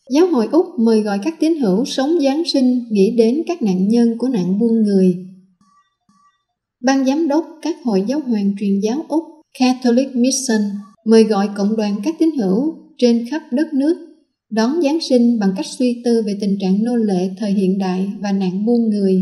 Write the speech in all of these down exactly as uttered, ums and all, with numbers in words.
Giáo hội Úc mời gọi các tín hữu sống Giáng sinh nghĩ đến các nạn nhân của nạn buôn người. Ban giám đốc các hội giáo hoàng truyền giáo Úc Catholic Mission mời gọi cộng đoàn các tín hữu trên khắp đất nước đón Giáng sinh bằng cách suy tư về tình trạng nô lệ thời hiện đại và nạn buôn người.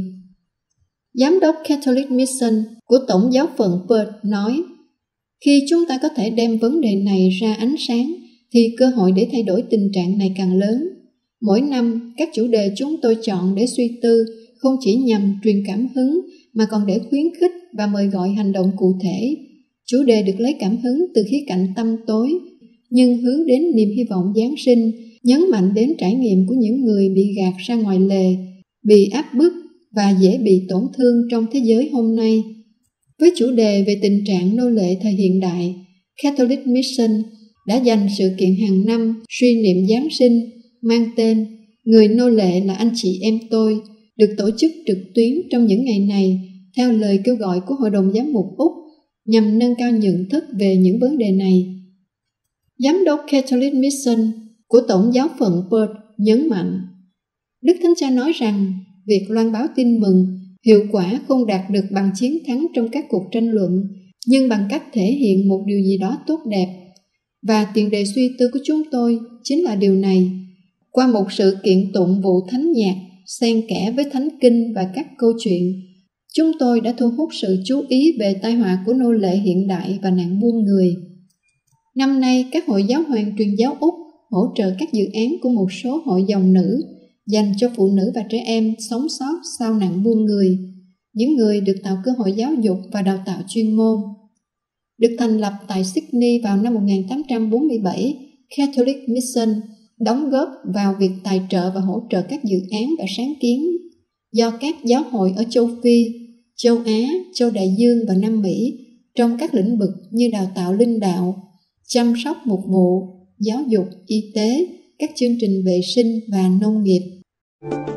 Giám đốc Catholic Mission của Tổng giáo phận Perth nói, khi chúng ta có thể đem vấn đề này ra ánh sáng, thì cơ hội để thay đổi tình trạng này càng lớn. Mỗi năm, các chủ đề chúng tôi chọn để suy tư không chỉ nhằm truyền cảm hứng, mà còn để khuyến khích và mời gọi hành động cụ thể. Chủ đề được lấy cảm hứng từ khía cạnh tăm tối, nhưng hướng đến niềm hy vọng Giáng sinh, nhấn mạnh đến trải nghiệm của những người bị gạt ra ngoài lề, bị áp bức và dễ bị tổn thương trong thế giới hôm nay. Với chủ đề về tình trạng nô lệ thời hiện đại, Catholic Mission đã dành sự kiện hàng năm suy niệm Giáng sinh mang tên Người nô lệ là anh chị em tôi, được tổ chức trực tuyến trong những ngày này theo lời kêu gọi của Hội đồng Giám mục Úc nhằm nâng cao nhận thức về những vấn đề này. Giám đốc Catholic Mission của Tổng giáo phận Perth nhấn mạnh, Đức Thánh Cha nói rằng việc loan báo tin mừng hiệu quả không đạt được bằng chiến thắng trong các cuộc tranh luận, nhưng bằng cách thể hiện một điều gì đó tốt đẹp. Và tiền đề suy tư của chúng tôi chính là điều này. Qua một sự kiện tụng vụ thánh nhạc, xen kẽ với thánh kinh và các câu chuyện, chúng tôi đã thu hút sự chú ý về tai họa của nô lệ hiện đại và nạn buôn người. Năm nay, các hội giáo hoàng truyền giáo Úc hỗ trợ các dự án của một số hội dòng nữ dành cho phụ nữ và trẻ em sống sót sau nạn buôn người, những người được tạo cơ hội giáo dục và đào tạo chuyên môn. Được thành lập tại Sydney vào năm một nghìn tám trăm bốn mươi bảy, Catholic Mission đóng góp vào việc tài trợ và hỗ trợ các dự án và sáng kiến do các giáo hội ở châu Phi, châu Á, châu Đại Dương và Nam Mỹ trong các lĩnh vực như đào tạo linh đạo, chăm sóc mục vụ, giáo dục, y tế, các chương trình vệ sinh và nông nghiệp.